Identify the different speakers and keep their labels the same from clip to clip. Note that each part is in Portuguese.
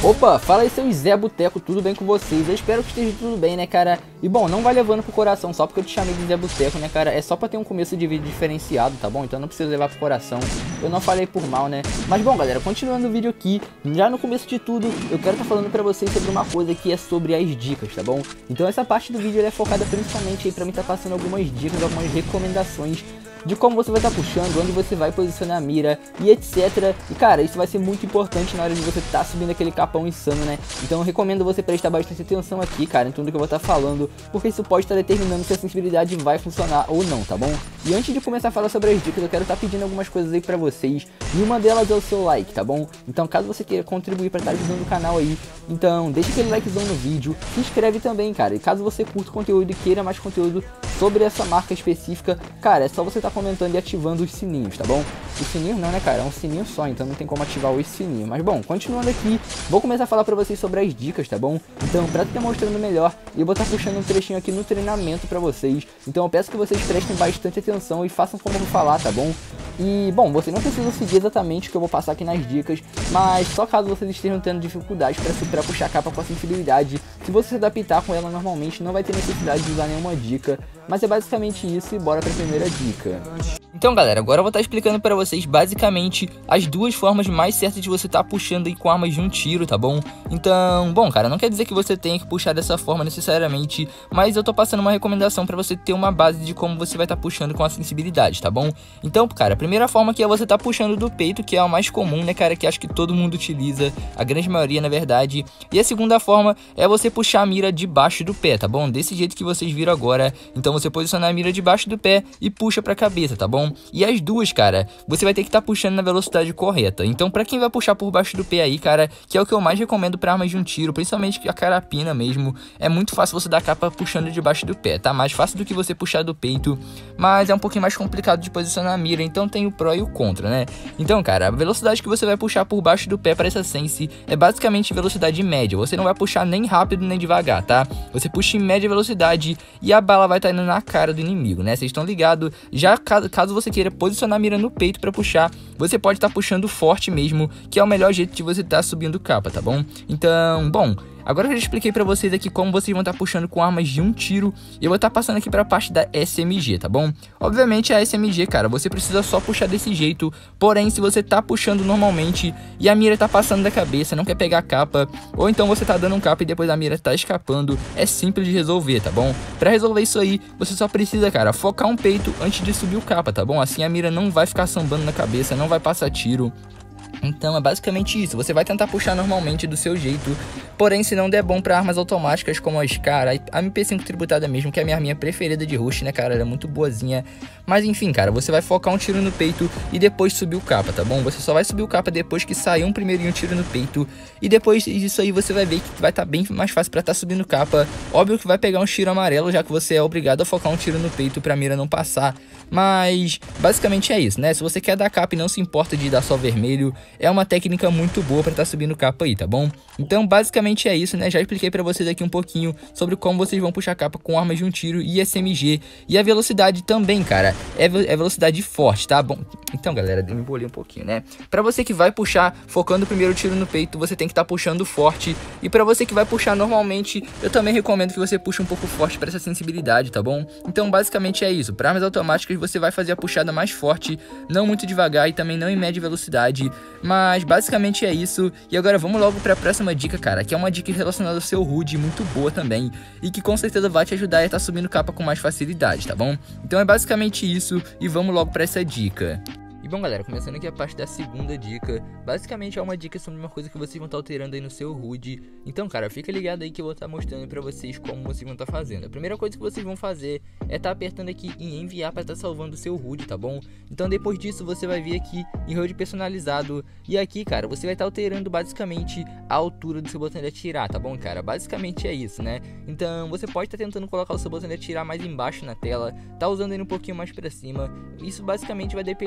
Speaker 1: Opa, fala aí seu Zé Boteco, tudo bem com vocês? Eu espero que esteja tudo bem, né, cara? E bom, não vai levando pro coração só porque eu te chamei de Zé Boteco, né, cara? É só pra ter um começo de vídeo diferenciado, tá bom? Então não precisa levar pro coração, eu não falei por mal, né? Mas bom, galera, continuando o vídeo aqui, já no começo de tudo, eu quero estar falando pra vocês sobre uma coisa que é sobre as dicas, tá bom? Então essa parte do vídeo é focada principalmente aí pra mim estar passando algumas dicas, algumas recomendações de como você vai estar puxando, onde você vai posicionar a mira e etc. E cara, isso vai ser muito importante na hora de você estar subindo aquele capão insano, né? Então eu recomendo você prestar bastante atenção aqui, cara, em tudo que eu vou estar falando, porque isso pode estar determinando se a sensibilidade vai funcionar ou não, tá bom? E antes de começar a falar sobre as dicas, eu quero estar pedindo algumas coisas aí pra vocês, e uma delas é o seu like, tá bom? Então caso você queira contribuir pra estar ajudando o canal aí, então deixa aquele likezão no vídeo, se inscreve também, cara, e caso você curta o conteúdo e queira mais conteúdo sobre essa marca específica, cara, é só você estar comentando e ativando os sininhos, tá bom? Os sininhos não, né, cara? É um sininho só, então não tem como ativar os sininhos. Mas bom, continuando aqui, vou começar a falar pra vocês sobre as dicas, tá bom? Então, pra estar mostrando melhor, eu vou estar puxando um trechinho aqui no treinamento pra vocês. Então eu peço que vocês prestem bastante atenção e façam como eu vou falar, tá bom? E, bom, vocês não precisam seguir exatamente o que eu vou passar aqui nas dicas, mas só caso vocês estejam tendo dificuldade pra puxar a capa com a sensibilidade, se você se adaptar com ela normalmente, não vai ter necessidade de usar nenhuma dica. Mas é basicamente isso e bora pra primeira dica. Então galera, agora eu vou estar explicando pra vocês basicamente as duas formas mais certas de você estar puxando aí com armas de um tiro, tá bom? Então, bom cara, não quer dizer que você tenha que puxar dessa forma necessariamente, mas eu tô passando uma recomendação pra você ter uma base de como você vai estar puxando com a sensibilidade, tá bom? Então, cara, a primeira forma aqui é você estar puxando do peito, que é a mais comum, né, cara, que acho que todo mundo utiliza, a grande maioria na verdade. E a segunda forma é você puxar a mira debaixo do pé, tá bom? Desse jeito que vocês viram agora. Então você posiciona a mira debaixo do pé e puxa pra cabeça, tá bom? E as duas, cara, você vai ter que estar puxando na velocidade correta. Então pra quem vai puxar por baixo do pé aí, cara, que é o que eu mais recomendo pra armas de um tiro, principalmente a carapina mesmo, é muito fácil você dar capa puxando debaixo do pé, tá? Mais fácil do que você puxar do peito, mas é um pouquinho mais complicado de posicionar a mira, então tem o pró e o contra, né? Então, cara, a velocidade que você vai puxar por baixo do pé para essa sense é basicamente velocidade média. Você não vai puxar nem rápido nem devagar, tá? Você puxa em média velocidade e a bala vai estar indo na cara do inimigo, né? Vocês estão ligados? Já caso você queira posicionar a mira no peito para puxar, você pode estar puxando forte mesmo, que é o melhor jeito de você estar subindo capa, tá bom? Então, bom, agora eu já expliquei pra vocês aqui como vocês vão estar puxando com armas de um tiro. E eu vou estar passando aqui pra parte da SMG, tá bom? Obviamente a SMG, cara, você precisa só puxar desse jeito. Porém, se você tá puxando normalmente e a mira tá passando da cabeça, não quer pegar a capa, ou então você tá dando um capa e depois a mira tá escapando, é simples de resolver, tá bom? Pra resolver isso aí, você só precisa, cara, focar um peito antes de subir o capa, tá bom? Assim a mira não vai ficar sambando na cabeça, não vai passar tiro. Então é basicamente isso, você vai tentar puxar normalmente do seu jeito, porém se não der bom pra armas automáticas como a Scar, a MP5 tributada mesmo, que é a minha arminha preferida de rush, né cara, ela é muito boazinha. Mas enfim, cara, você vai focar um tiro no peito e depois subir o capa, tá bom? Você só vai subir o capa depois que sair um primeirinho tiro no peito, e depois disso aí você vai ver que vai estar bem mais fácil pra estar subindo capa. Óbvio que vai pegar um tiro amarelo, já que você é obrigado a focar um tiro no peito pra mira não passar. Mas basicamente é isso, né? Se você quer dar capa e não se importa de dar só vermelho, é uma técnica muito boa pra estar subindo capa aí, tá bom? Então basicamente é isso, né? Já expliquei pra vocês aqui um pouquinho sobre como vocês vão puxar capa com armas de um tiro e SMG. E a velocidade também, cara, é velocidade forte, tá bom? Então galera, eu me embolei um pouquinho, né? Pra você que vai puxar focando o primeiro tiro no peito, você tem que estar puxando forte. E pra você que vai puxar normalmente, eu também recomendo que você puxe um pouco forte pra essa sensibilidade, tá bom? Então basicamente é isso. Pra armas automáticas você vai fazer a puxada mais forte, não muito devagar e também não em média velocidade. Mas basicamente é isso. E agora vamos logo para a próxima dica, cara, que é uma dica relacionada ao seu HUD, muito boa também, e que com certeza vai te ajudar a estar subindo capa com mais facilidade, tá bom? Então é basicamente isso e vamos logo para essa dica. E bom galera, começando aqui a parte da segunda dica, basicamente é uma dica sobre uma coisa que vocês vão estar alterando aí no seu HUD. Então cara, fica ligado aí que eu vou estar mostrando pra vocês como vocês vão estar fazendo. A primeira coisa que vocês vão fazer é estar apertando aqui em enviar para estar salvando o seu HUD, tá bom? Então depois disso você vai vir aqui em HUD personalizado, e aqui cara, você vai estar alterando basicamente a altura do seu botão de atirar, tá bom cara? Basicamente é isso, né? Então você pode estar tentando colocar o seu botão de atirar mais embaixo na tela, tá usando ele um pouquinho mais pra cima. Isso basicamente vai depender de onde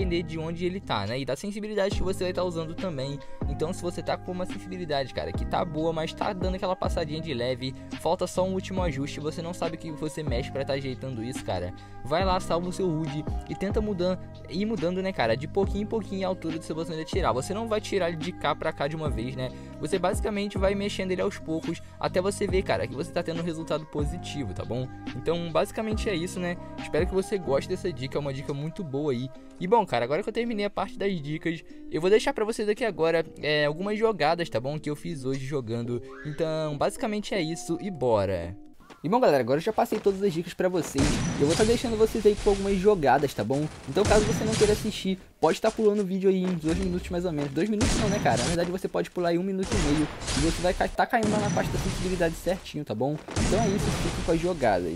Speaker 1: onde ele tá, né? E da sensibilidade que você vai estar usando também. Então se você tá com uma sensibilidade, cara, que tá boa, mas tá dando aquela passadinha de leve, falta só um último ajuste, você não sabe o que você mexe pra tá ajeitando isso, cara, vai lá, salva o seu HUD e tenta ir mudando, né, cara, de pouquinho em pouquinho a altura do seu botão de atirar. Você não vai tirar ele de cá pra cá de uma vez, né? Você basicamente vai mexendo ele aos poucos até você ver, cara, que você tá tendo um resultado positivo, tá bom? Então basicamente é isso, né? Espero que você goste dessa dica, é uma dica muito boa aí. E bom, cara, agora que eu terminei a parte das dicas, eu vou deixar pra vocês aqui agora algumas jogadas, tá bom? Que eu fiz hoje jogando. Então basicamente é isso e bora! E bom, galera, agora eu já passei todas as dicas pra vocês. Eu vou estar deixando vocês aí com algumas jogadas, tá bom? Então caso você não queira assistir, pode estar pulando o vídeo aí em 2 minutos mais ou menos. 2 minutos não, né, cara? Na verdade você pode pular aí 1 minuto e meio e você vai estar caindo lá na parte da sensibilidade certinho, tá bom? Então é isso, fiquem com as jogadas.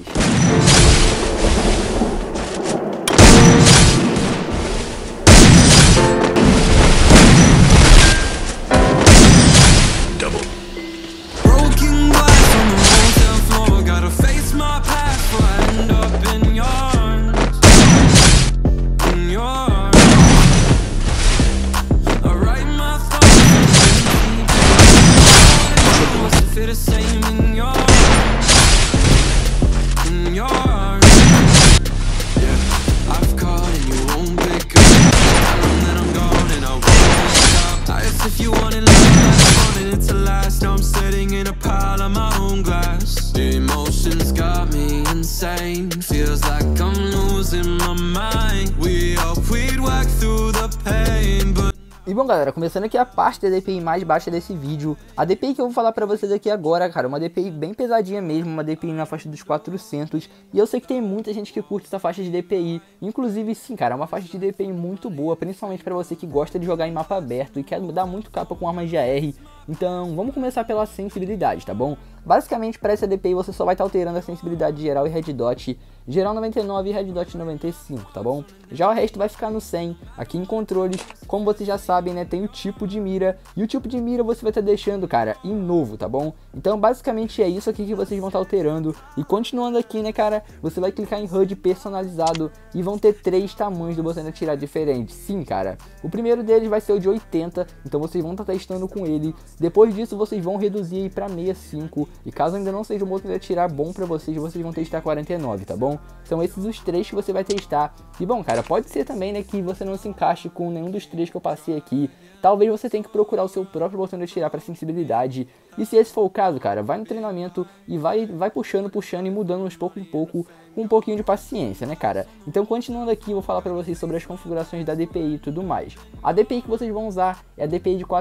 Speaker 2: Feels like I'm losing my mind. We hope we'd work through the pain, but
Speaker 1: E bom, galera, começando aqui a parte da DPI mais baixa desse vídeo. A DPI que eu vou falar pra vocês aqui agora, cara, uma DPI bem pesadinha mesmo, uma DPI na faixa dos 400. E eu sei que tem muita gente que curte essa faixa de DPI. Inclusive, sim, cara, é uma faixa de DPI muito boa, principalmente pra você que gosta de jogar em mapa aberto e quer dar muito capa com armas de AR. Então, vamos começar pela sensibilidade, tá bom? Basicamente, para essa DPI você só vai estar alterando a sensibilidade geral e red dot. Geral 99 e red dot 95, tá bom? Já o resto vai ficar no 100. Aqui em controles, como vocês já sabem, né, tem o tipo de mira. E o tipo de mira você vai estar deixando, cara, em novo, tá bom? Então, basicamente é isso aqui que vocês vão estar alterando. E continuando aqui, né, cara, você vai clicar em HUD personalizado e vão ter 3 tamanhos do botão de atirar diferentes. Sim, cara. O primeiro deles vai ser o de 80, então vocês vão estar testando com ele. Depois disso, vocês vão reduzir aí para 65. E caso ainda não seja um botão de atirar bom para vocês vão testar 49, tá bom? São esses os 3 que você vai testar. E bom, cara, pode ser também, né, que você não se encaixe com nenhum dos 3 que eu passei aqui. Talvez você tenha que procurar o seu próprio botão de atirar para sensibilidade. E se esse for o caso, cara, vai no treinamento e vai puxando e mudando de pouco em pouco, com um pouquinho de paciência, né, cara? Então, continuando aqui, eu vou falar pra vocês sobre as configurações da DPI e tudo mais. A DPI que vocês vão usar é a DPI de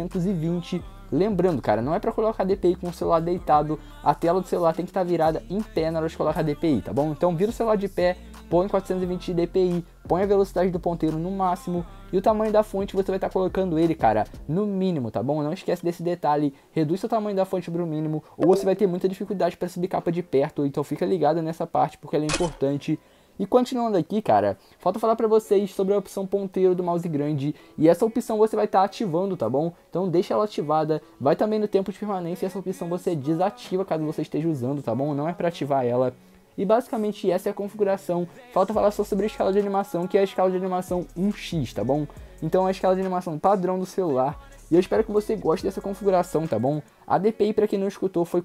Speaker 1: 420. Lembrando, cara, não é pra colocar a DPI com o celular deitado, a tela do celular tem que estar virada em pé na hora de colocar a DPI, tá bom? Então vira o celular de pé, põe 420 de DPI, põe a velocidade do ponteiro no máximo e o tamanho da fonte você vai estar colocando ele, cara, no mínimo, tá bom? Não esquece desse detalhe, reduz o tamanho da fonte para o mínimo ou você vai ter muita dificuldade para subir capa de perto, então fica ligado nessa parte porque ela é importante. E continuando aqui, cara, falta falar pra vocês sobre a opção ponteiro do mouse grande. E essa opção você vai estar ativando, tá bom? Então deixa ela ativada. Vai também no tempo de permanência e essa opção você desativa caso você esteja usando, tá bom? Não é pra ativar ela. E basicamente essa é a configuração. Falta falar só sobre a escala de animação, que é a escala de animação 1x, tá bom? Então é a escala de animação padrão do celular. E eu espero que você goste dessa configuração, tá bom? A DPI, pra quem não escutou, foi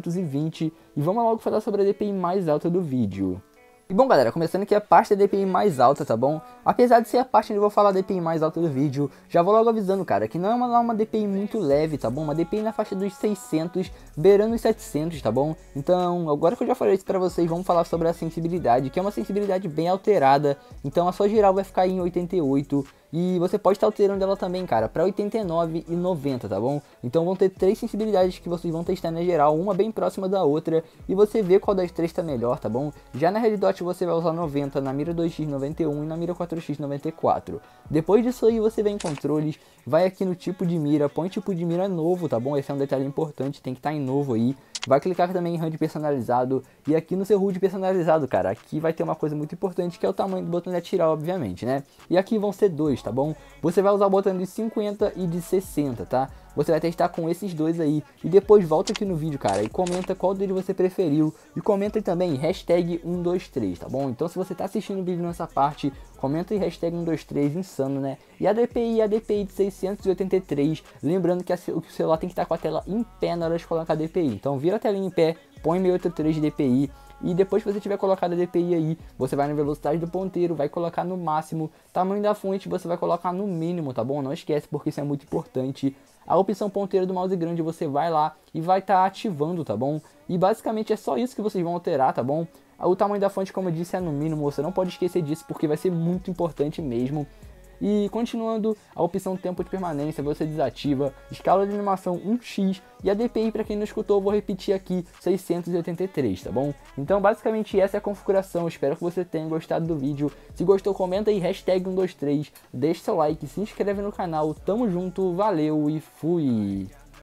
Speaker 1: 420. E vamos logo falar sobre a DPI mais alta do vídeo. E bom, galera, começando aqui a parte da DPI mais alta, tá bom? Apesar de ser a parte onde eu vou falar da DPI mais alta do vídeo, já vou logo avisando, cara, que não é uma DPI muito leve, tá bom? Uma DPI na faixa dos 600, beirando os 700, tá bom? Então, agora que eu já falei isso pra vocês, vamos falar sobre a sensibilidade, que é uma sensibilidade bem alterada. Então a sua geral vai ficar em 88. E você pode estar alterando ela também, cara, para 89 e 90, tá bom? Então vão ter 3 sensibilidades que vocês vão testar na geral, uma bem próxima da outra, e você vê qual das 3 tá melhor, tá bom? Já na Red Dot você vai usar 90, na mira 2x 91 e na mira 4x 94. Depois disso aí você vem em controles, vai aqui no tipo de mira, põe tipo de mira novo, tá bom? Esse é um detalhe importante, tem que estar em novo aí. Vai clicar também em HUD personalizado e aqui no seu HUD personalizado, cara, aqui vai ter uma coisa muito importante que é o tamanho do botão de atirar, obviamente, né? E aqui vão ser 2, tá bom? Você vai usar o botão de 50 e de 60, tá? você vai testar com esses dois aí. E depois volta aqui no vídeo, cara, e comenta qual deles você preferiu. E comenta aí também, hashtag 123, tá bom? Então se você tá assistindo o vídeo nessa parte, comenta aí hashtag 123, insano, né? E a DPI de 683, lembrando que o celular tem que estar com a tela em pé na hora de colocar a DPI. Então vira a tela em pé, põe 683 de DPI. E depois que você tiver colocado a DPI aí, você vai na velocidade do ponteiro, vai colocar no máximo. Tamanho da fonte você vai colocar no mínimo, tá bom? Não esquece, porque isso é muito importante. A opção ponteiro do mouse grande você vai lá e vai estar ativando, tá bom? E basicamente é só isso que vocês vão alterar, tá bom? O tamanho da fonte, como eu disse, é no mínimo, você não pode esquecer disso, porque vai ser muito importante mesmo. E continuando, a opção tempo de permanência você desativa, escala de animação 1x e a DPI, para quem não escutou, eu vou repetir aqui, 683, tá bom? Então basicamente essa é a configuração, espero que você tenha gostado do vídeo. Se gostou, comenta aí, hashtag 123, deixa seu like, se inscreve no canal, tamo junto, valeu e fui!